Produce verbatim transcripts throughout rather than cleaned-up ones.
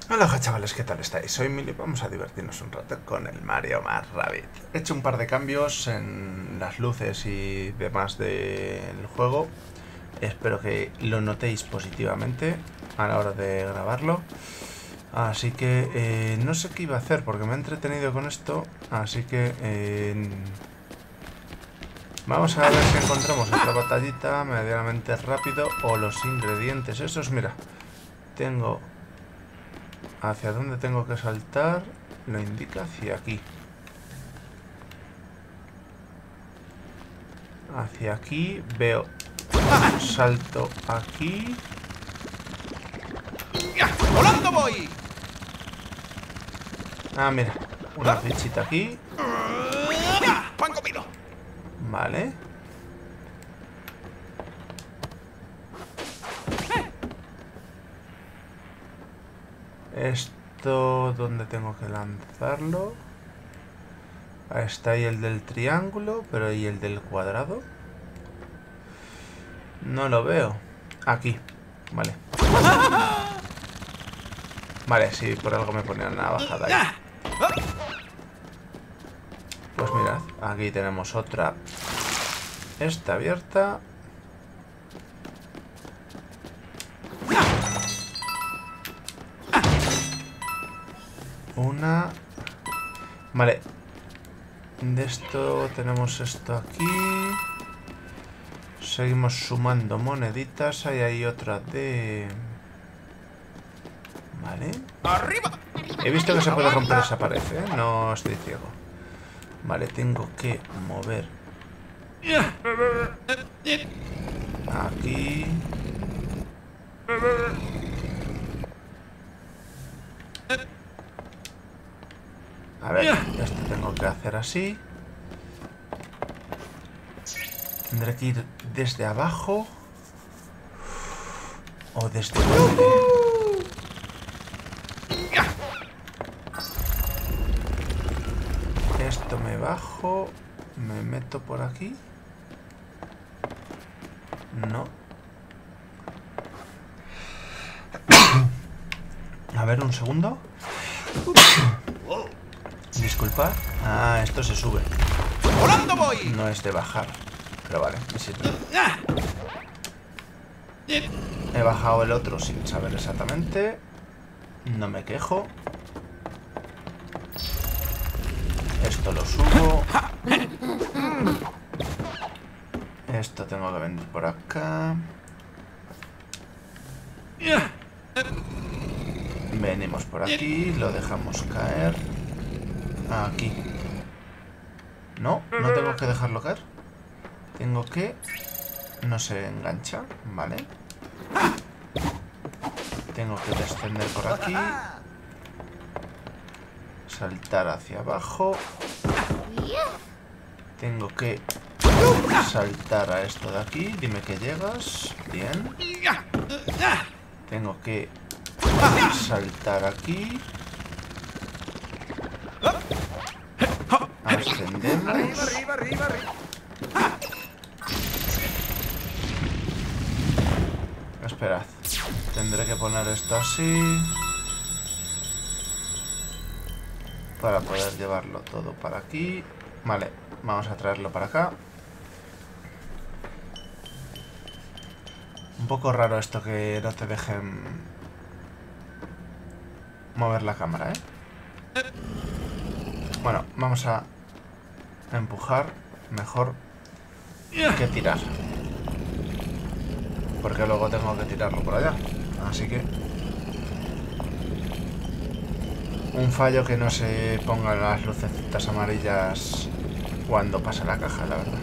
Hola chavales, ¿qué tal estáis? Soy Mili, vamos a divertirnos un rato con el Mario más Rabbids. He hecho un par de cambios en las luces y demás del juego. Espero que lo notéis positivamente a la hora de grabarlo. Así que eh, no sé qué iba a hacer porque me he entretenido con esto. Así que eh, vamos a ver si encontramos otra batallita medianamente rápido o los ingredientes esos. Mira, tengo... ¿Hacia dónde tengo que saltar? Lo indica hacia aquí. Hacia aquí veo. Salto aquí. ¡Volando voy! Ah, mira. Una fichita aquí. ¡Pan comido! Vale. Esto, ¿dónde tengo que lanzarlo? Ahí está ahí el del triángulo, pero ¿y el del cuadrado? No lo veo. Aquí, vale. Vale, sí, por algo me ponían una bajada ahí. Pues mirad, aquí tenemos otra. Esta abierta. Una. Vale. De esto tenemos esto aquí. Seguimos sumando moneditas. Ahí hay otra de... Vale. ¡Arriba! He visto que se puede romper esa pared, ¿eh? No estoy ciego. Vale, tengo que mover. Aquí. A ver, esto tengo que hacer así. Tendré que ir desde abajo. O desde dónde. Esto me bajo. Me meto por aquí. No. A ver, un segundo. Disculpa. Ah, esto se sube. ¡Volando voy! No es de bajar. Pero vale, me sirve. He bajado el otro sin saber exactamente. No me quejo. Esto lo subo. Esto tengo que venir por acá. Venimos por aquí. Lo dejamos caer. Aquí. No, no tengo que dejarlo caer. Tengo que... No se engancha, vale. Tengo que descender por aquí. Saltar hacia abajo. Tengo que saltar a esto de aquí. Dime que llegas. Bien. Tengo que saltar aquí. Ascendemos. ¡Arriba, arriba, arriba, arriba! Esperad. Tendré que poner esto así. Para poder llevarlo todo para aquí. Vale, vamos a traerlo para acá. Un poco raro esto que no te dejen mover la cámara, ¿eh? Bueno, vamos a empujar mejor que tirar. Porque luego tengo que tirarlo por allá. Así que... Un fallo que no se pongan las lucecitas amarillas cuando pasa la caja, la verdad.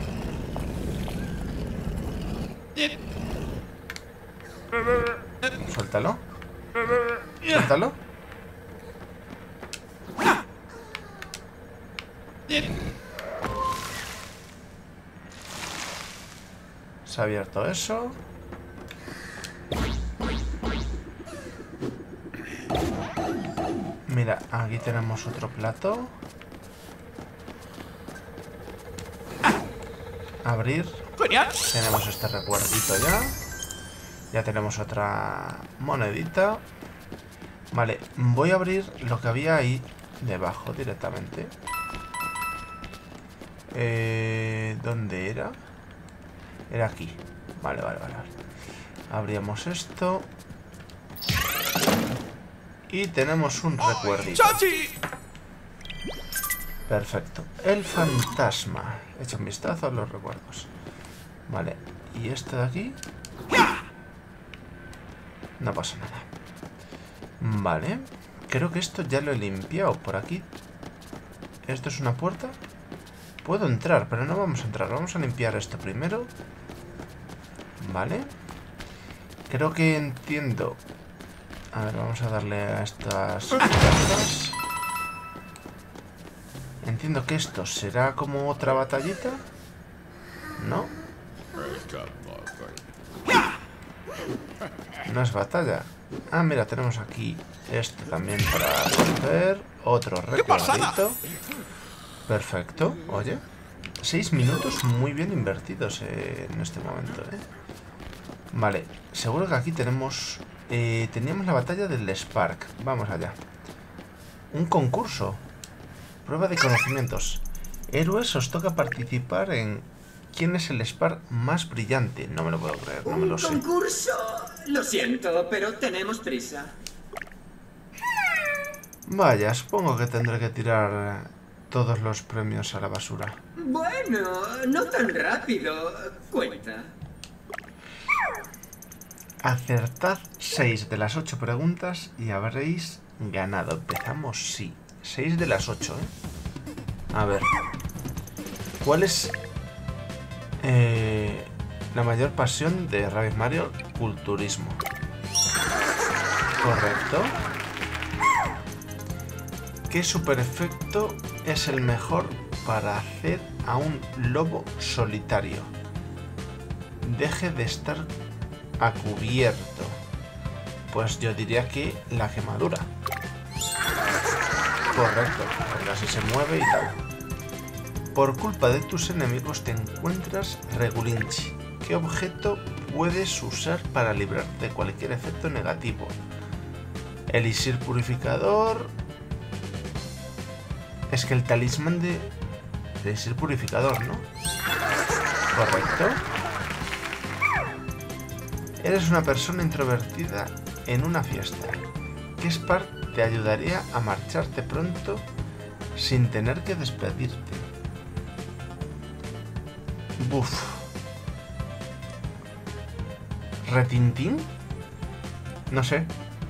Suéltalo. Suéltalo. Se ha abierto eso. Mira, aquí tenemos otro plato. Abrir. ¡Genial! Tenemos este recuerdito ya. Ya tenemos otra monedita. Vale, voy a abrir lo que había ahí debajo directamente. Eh, ¿Dónde era? Era aquí. Vale, vale, vale. Abríamos esto. Y tenemos un recuerdito. ¡Chachi! Perfecto. El fantasma. Echa un vistazo a los recuerdos. Vale. ¿Y esto de aquí? No pasa nada. Vale. Creo que esto ya lo he limpiado. Por aquí. ¿Esto es una puerta? Puedo entrar, pero no vamos a entrar. Vamos a limpiar esto primero. Vale. Creo que entiendo. A ver, vamos a darle a estas cartas. Entiendo que esto será como otra batallita. ¿No? No es batalla. Ah, mira, tenemos aquí esto también para romper. Otro recuerdito. Perfecto. Oye, seis minutos muy bien invertidos eh, en este momento, ¿eh? Vale, seguro que aquí tenemos... Eh, teníamos la batalla del Spark. Vamos allá. Un concurso. Prueba de conocimientos. Héroes, os toca participar en... ¿Quién es el Spark más brillante? No me lo puedo creer, no me lo sé. ¿Un concurso? Lo siento, pero tenemos prisa. Vaya, supongo que tendré que tirar todos los premios a la basura. Bueno, no tan rápido. Cuenta. Acertad seis de las ocho preguntas y habréis ganado. Empezamos, sí. seis de las ocho, ¿eh? A ver. ¿Cuál es eh, la mayor pasión de Rabbit Mario? Culturismo. Correcto. ¿Qué superefecto es el mejor para hacer a un lobo solitario? Deje de estar a cubierto. Pues yo diría que la quemadura. Correcto, porque así se mueve y tal. Por culpa de tus enemigos te encuentras Regulinchi. ¿Qué objeto puedes usar para librarte de cualquier efecto negativo? Elixir purificador. Es que el talismán de Elixir purificador, ¿no? Correcto. Eres una persona introvertida en una fiesta. ¿Qué Spark te ayudaría a marcharte pronto sin tener que despedirte? Buf. ¿Retintín? No sé.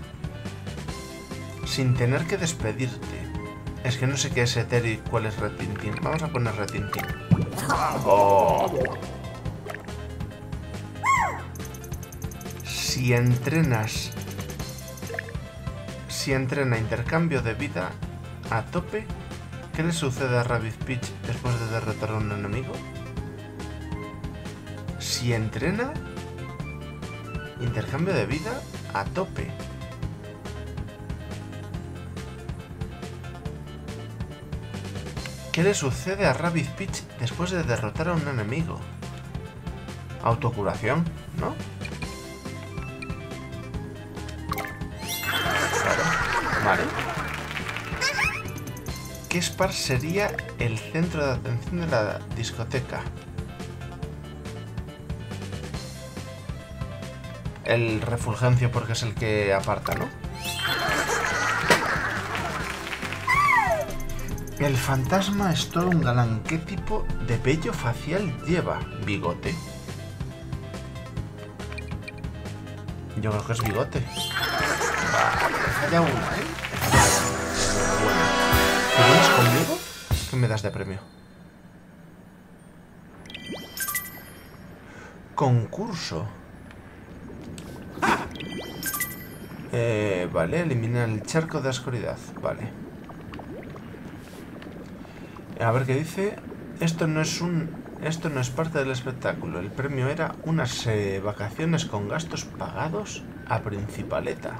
Sin tener que despedirte. Es que no sé qué es etéreo y cuál es Retintín. Vamos a poner Retintín. Oh. Si entrenas... Si entrena intercambio de vida a tope, ¿qué le sucede a Rabbit Peach después de derrotar a un enemigo? Si entrena intercambio de vida a tope. ¿Qué le sucede a Rabbit Peach después de derrotar a un enemigo? Autocuración, ¿no? Vale. ¿Qué Spark sería el centro de atención de la discoteca? El refulgencio porque es el que aparta, ¿no? El fantasma es todo un galán. ¿Qué tipo de vello facial lleva? Bigote. Yo creo que es bigote. Vale, falla una, ¿eh? Enhorabuena. ¿Te vienes conmigo? ¿Qué me das de premio? Concurso. Eh, vale, elimina el charco de oscuridad. Vale. A ver qué dice. Esto no es un... Esto no es parte del espectáculo. El premio era unas eh, vacaciones con gastos pagados a Principaleta.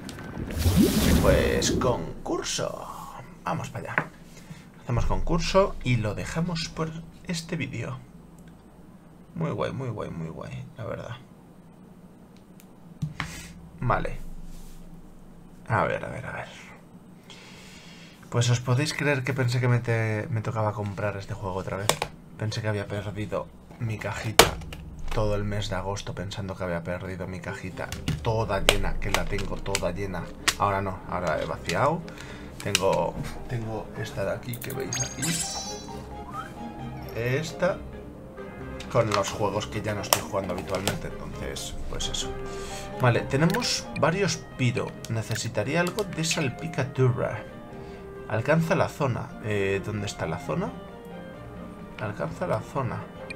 Pues concurso. Vamos para allá. Hacemos concurso y lo dejamos por este vídeo. Muy guay, muy guay, muy guay, la verdad. Vale. A ver, a ver, a ver. Pues os podéis creer que pensé que me, te, me tocaba comprar este juego otra vez. Pensé que había perdido mi cajita todo el mes de agosto, pensando que había perdido mi cajita toda llena, que la tengo toda llena. Ahora no, ahora he vaciado. Tengo, tengo esta de aquí que veis aquí. Esta con los juegos que ya no estoy jugando habitualmente, entonces pues eso. Vale, tenemos varios piro. Necesitaría algo de salpicadura. Alcanza la zona. Eh, ¿Dónde está la zona? Alcanza la zona.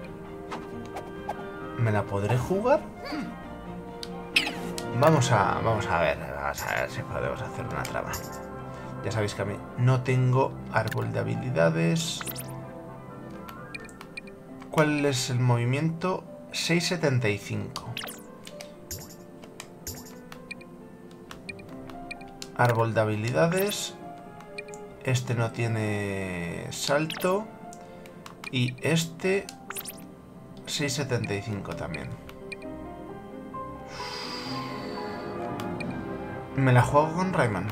¿Me la podré jugar? Vamos a, vamos a ver, vamos a ver si podemos hacer una trama. Ya sabéis que a mí no tengo árbol de habilidades. ¿Cuál es el movimiento? seis setenta y cinco. Árbol de habilidades. Este no tiene salto. Y este seis setenta y cinco también. Me la juego con Rayman.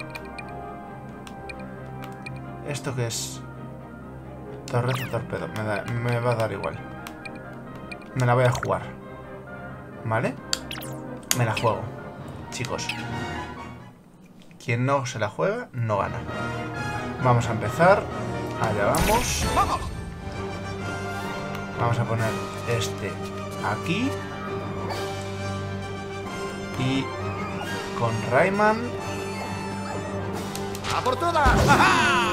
¿Esto qué es? Torreta torpedo. Me, da, me va a dar igual. Me la voy a jugar. ¿Vale? Me la juego. Chicos. Quien no se la juega, no gana. Vamos a empezar. Allá vamos. ¡Vamos! Vamos a poner este aquí. Y con Rayman. ¡A por todas! ¡Ajá!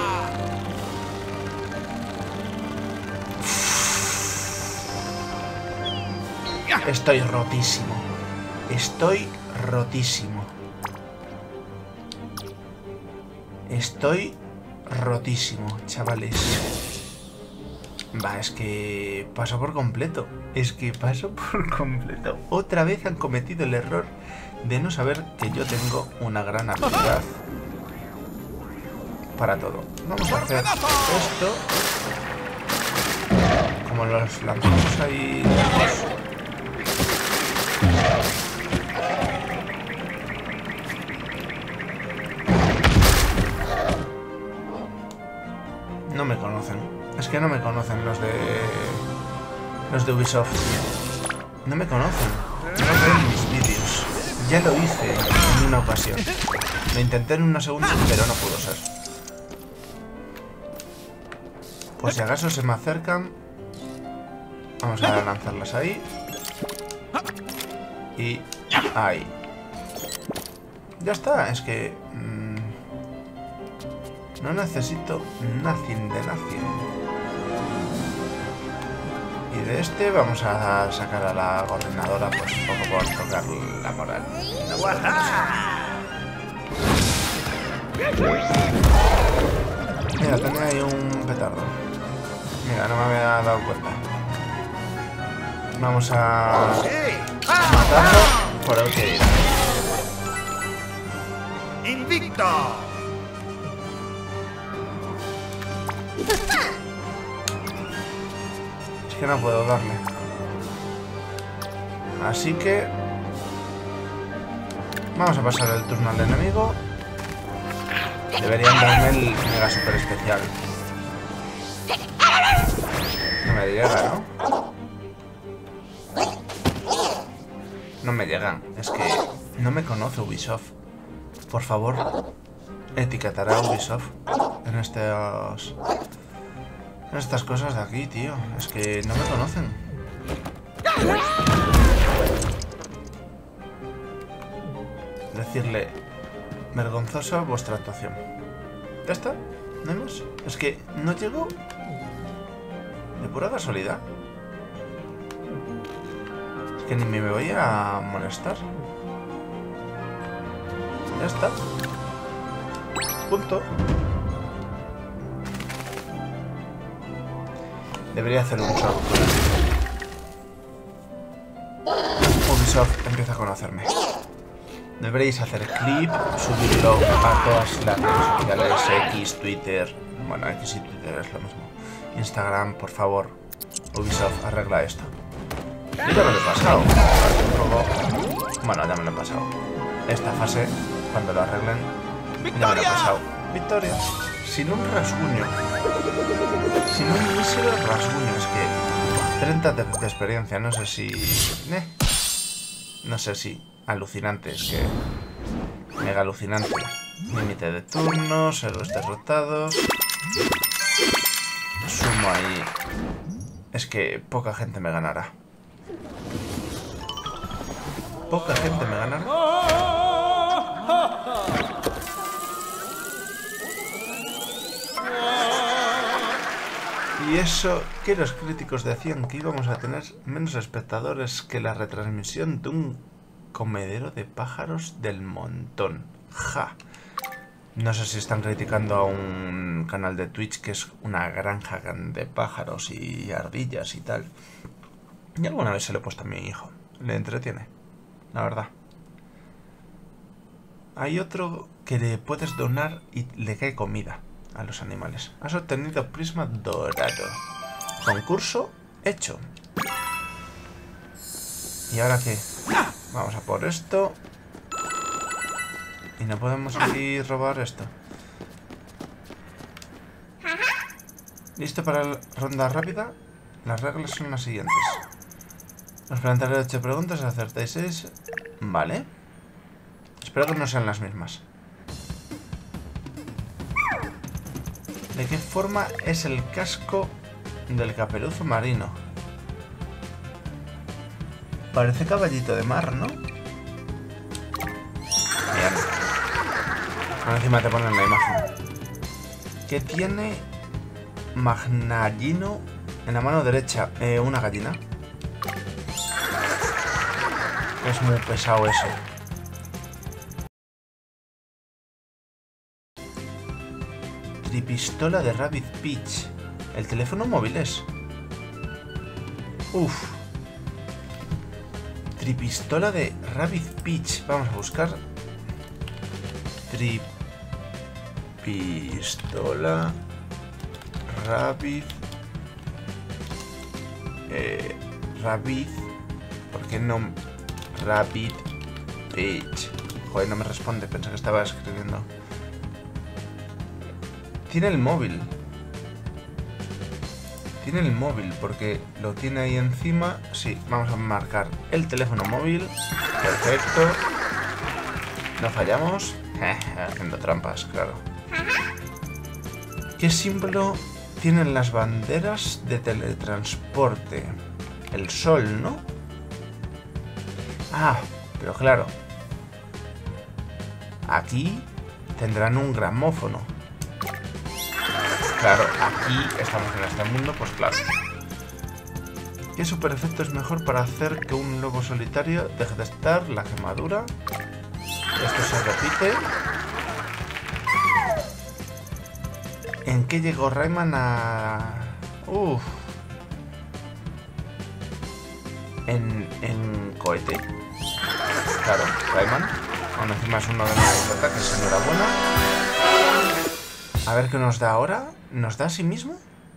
Estoy rotísimo. Estoy rotísimo. Estoy rotísimo, chavales. Va, es que paso por completo. Es que paso por completo. Otra vez han cometido el error de no saber que yo tengo una gran habilidad para todo. Vamos a hacer esto. Como los lanzamos ahí. No me conocen. Es que no me conocen los de... Los de Ubisoft. No me conocen. No ven mis vídeos. Ya lo hice en una ocasión. Lo intenté en una segunda, pero no pudo ser. Pues si acaso se me acercan... Vamos a lanzarlas ahí. Y... ahí. Ya está, es que... Mmm, no necesito nothing de nothing. Y de este vamos a sacar a la coordinadora, pues un poco por tocar la moral. Mira, tenía ahí un petardo. Mira, no me había dado cuenta. Vamos a matarlo por utilidad. ¡Invicto! Es que no puedo darle. Así que... vamos a pasar el turno al enemigo. Deberían darme el mega super especial. No me llega, ¿no? No me llegan. Es que no me conoce Ubisoft. Por favor, etiquetará a Ubisoft en estos... en estas cosas de aquí, tío. Es que no me conocen. Decirle... vergonzosa vuestra actuación. ¿Ya está? ¿No hay más? Es que no llegó... de pura casualidad. Es que ni me voy a molestar. Ya está. Punto. Debería hacer un show. Ubisoft empieza a conocerme. Deberéis hacer clip, subirlo a todas las redes sociales, X, Twitter. Bueno, X y Twitter es lo mismo. Instagram, por favor. Ubisoft, arregla esto. Yo ya me lo he pasado. Bueno, ya me lo he pasado. Esta fase Cuando lo arreglen, ya me lo he pasado. Victoria. Sin un rasguño. Sin un mísero rasguño. Es que treinta de, de experiencia. No sé si... Eh. No sé si... Alucinante. Es que... Mega alucinante. Límite de turnos. Héroes derrotados. Sumo ahí. Es que poca gente me ganará. Poca gente me ganará. Y eso que los críticos decían que íbamos a tener menos espectadores que la retransmisión de un comedero de pájaros del montón. Ja. No sé si están criticando a un canal de Twitch que es una granja de pájaros y ardillas y tal. Y alguna vez se lo he puesto a mi hijo. Le entretiene, la verdad. Hay otro que le puedes donar y le cae comida a los animales. Has obtenido prisma dorado. Concurso hecho. ¿Y ahora qué? Vamos a por esto. Y no podemos aquí robar esto. ¿Listo para la ronda rápida? Las reglas son las siguientes. Os plantearé ocho preguntas, acertáis seis. Vale. Espero que no sean las mismas. ¿De qué forma es el casco del caperuzo marino? Parece caballito de mar, ¿no? Bien. Ahora encima te ponen la imagen. ¿Qué tiene Magnallino en la mano derecha? Eh, una gallina. Es muy pesado eso. Tripistola de Rabbit Peach. ¿El teléfono móvil es? Uf. Tripistola de Rabbit Peach. Vamos a buscar. Tripistola Rabbit. Eh, Rabbit. ¿Por qué no? Rabbit Peach. Joder, no me responde. Pensé que estaba escribiendo. Tiene el móvil. Tiene el móvil porque lo tiene ahí encima. Sí, vamos a marcar el teléfono móvil. Perfecto. No fallamos. Haciendo trampas, claro. ¿Qué símbolo tienen las banderas de teletransporte? El sol, ¿no? Ah, pero claro. Aquí tendrán un gramófono. Claro, aquí estamos en este mundo, pues claro. ¿Qué super efecto es mejor para hacer que un lobo solitario deje de estar? La quemadura. Esto se repite. ¿En qué llegó Rayman a...? Uff. En, en cohete. Claro, Rayman. Aún encima es uno de mis ataques. Enhorabuena. A ver qué nos da ahora. ¿Nos da a sí mismo?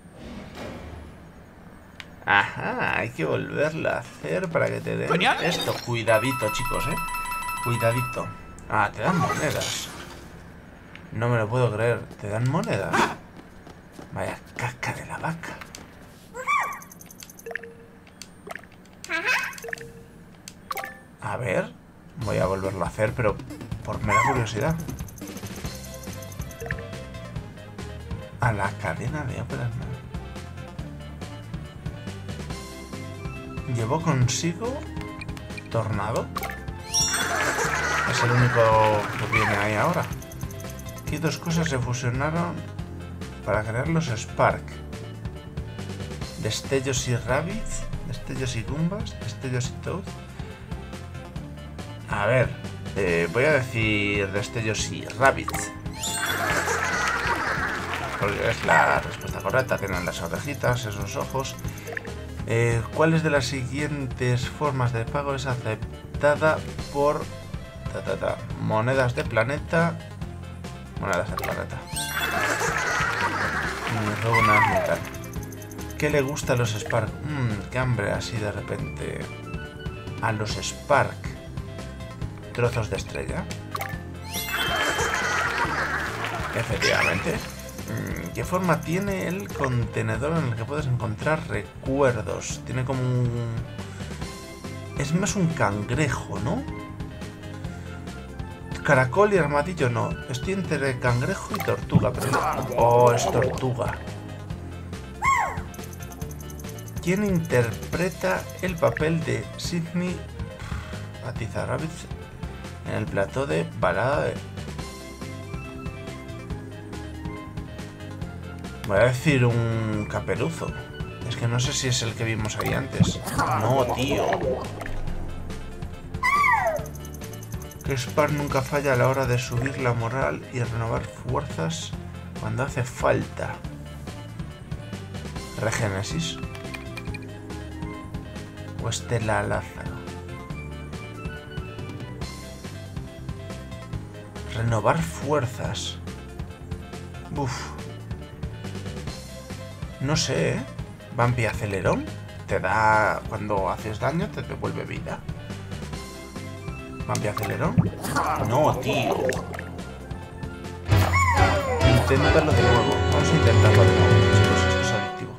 Ajá, hay que volverlo a hacer para que te den esto. Cuidadito, chicos, eh. Cuidadito. Ah, te dan monedas. No me lo puedo creer. ¿Te dan monedas? Vaya caca de la vaca. A ver. Voy a volverlo a hacer, pero por mera curiosidad. A la cadena de óperas. Llevó consigo Tornado. Es el único que viene ahí ahora. ¿Qué dos cosas se fusionaron para crear los Spark? Destellos y Rabbids. Destellos y Goombas. Destellos y Toad. A ver. Eh, voy a decir Destellos y Rabbids. Porque es la respuesta correcta. Tienen las orejitas, esos ojos. Eh, ¿Cuáles de las siguientes formas de pago es aceptada por ta, ta, ta, monedas de planeta? Monedas de planeta. Runas y tal. ¿Qué le gusta a los Spark? Mmm, qué hambre así de repente. A los Spark. Trozos de estrella. Efectivamente. ¿Qué forma tiene el contenedor en el que puedes encontrar recuerdos? Tiene como un... Es más un cangrejo, ¿no? Caracol y armadillo no. Estoy entre cangrejo y tortuga, pero... Oh, es tortuga. ¿Quién interpreta el papel de Sidney Atizarrabbit en el plató de Balada de... Voy a decir un caperuzo. Es que no sé si es el que vimos ahí antes. No, tío. Que Spar nunca falla a la hora de subir la moral y renovar fuerzas cuando hace falta. Regénesis. O Estela Lázaro. Renovar fuerzas. Uf. No sé, ¿eh? Vampi acelerón. Te da... Cuando haces daño te devuelve vida. Vampi acelerón. No, tío. Inténtalo de nuevo. Vamos a intentarlo de nuevo, chicos. Esto es adictivo.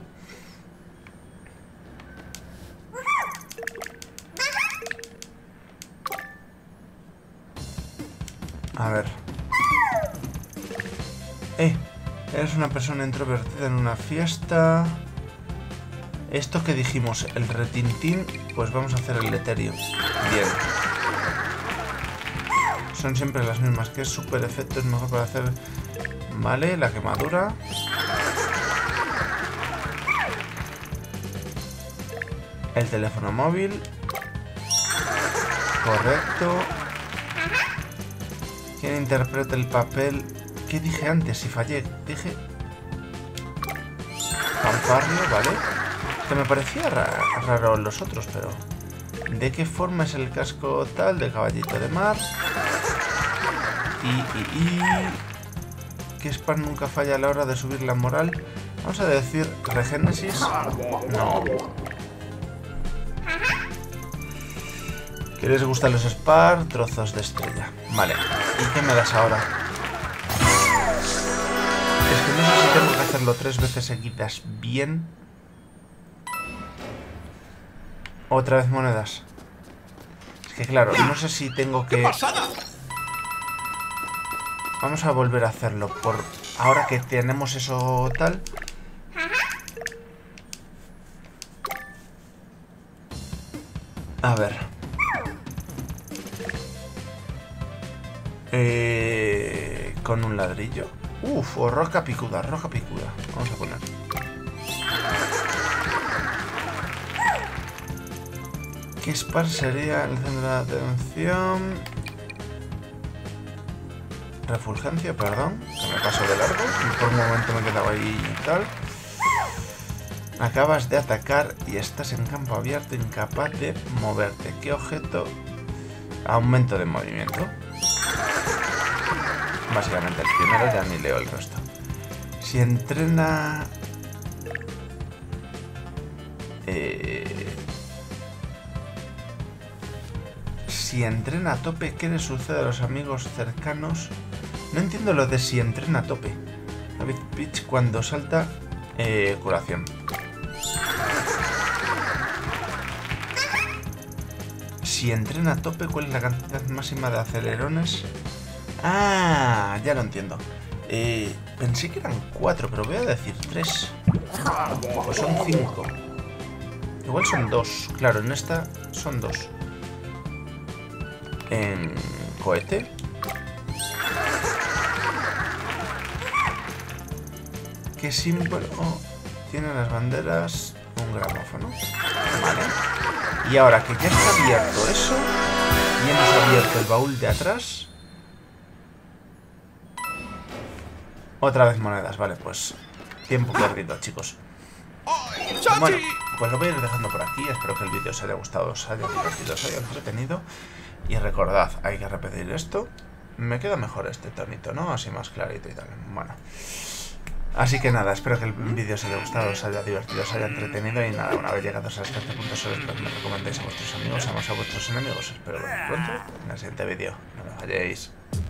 A ver. Eh. Eres una persona introvertida en una fiesta. Esto que dijimos, el retintín, pues vamos a hacer el Ethereum. Bien. Son siempre las mismas. ¿Qué super efecto es mejor para hacer? Vale, la quemadura. El teléfono móvil. Correcto. ¿Quién interpreta el papel? ¿Qué dije antes? Si fallé, dije... Fanfarrio, ¿vale? Que me parecía ra raro los otros, pero... ¿De qué forma es el casco tal de caballito de mar? Y, y, y... ¿Que Spar nunca falla a la hora de subir la moral? Vamos a decir Regénesis. No. ¿Qué les gustan los Spar? Trozos de estrella. Vale. ¿Y qué me das ahora? Es que no sé si tengo que hacerlo tres veces seguidas bien. Otra vez monedas. Es que claro, no sé si tengo que... Vamos a volver a hacerlo por... Ahora que tenemos eso tal... A ver. Eh... Con un ladrillo. Uf, o roca picuda, roca picuda. Vamos a poner. ¿Qué Spar sería el centro de atención? Refulgencia, perdón. Que me paso de largo. Y por un momento me he quedado ahí y tal. Acabas de atacar y estás en campo abierto, incapaz de moverte. ¿Qué objeto? Aumento de movimiento. Básicamente el primero, ya ni leo el resto. Si entrena... Eh... Si entrena a tope, ¿qué le sucede a los amigos cercanos? No entiendo lo de si entrena a tope. David Pitch cuando salta... Eh, curación. Si entrena a tope, ¿cuál es la cantidad máxima de acelerones? Ah, ya lo entiendo. Eh, pensé que eran cuatro, pero voy a decir tres. Pues son cinco. Igual son dos. Claro, en esta son dos. En cohete. ¿Qué símbolo tienen las banderas? Un gramófono. Vale. Y ahora que ya está abierto eso, y hemos abierto el baúl de atrás... Otra vez monedas, vale, pues tiempo perdido, chicos. Bueno, pues lo voy a ir dejando por aquí. Espero que el vídeo os haya gustado, os haya divertido, os haya entretenido. Y recordad, hay que repetir esto. Me queda mejor este tonito, ¿no? Así más clarito y tal. Bueno. Así que nada, espero que el vídeo os haya gustado, os haya divertido, os haya entretenido. Y nada, una vez llegados a este punto, solo espero que me recomendéis a vuestros amigos, además a vuestros enemigos. Espero veros pronto en el siguiente vídeo. No me falléis.